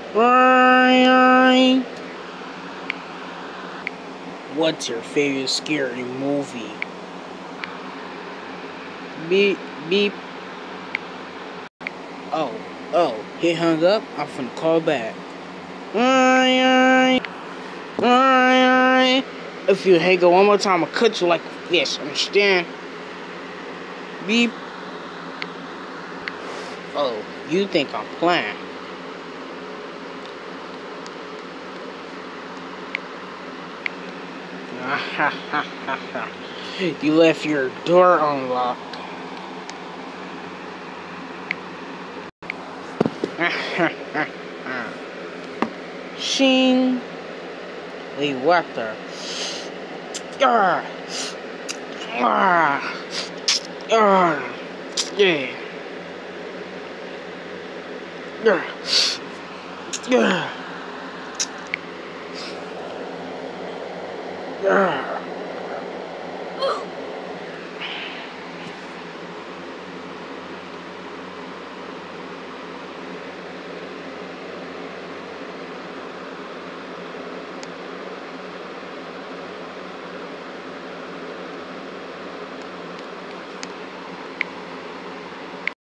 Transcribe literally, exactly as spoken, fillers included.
Bye. What's your favorite scary movie? Beep, beep. Oh, oh, he hung up. I'm finna call back. Bye. Bye. If you hang up one more time, I'll cut you like a fish. Understand? Beep. Oh, you think I'm playing? You left your door unlocked. Shing. Wait, what the? Ah. Ah. Ah. Yeah. Yeah. Yeah. Yeah.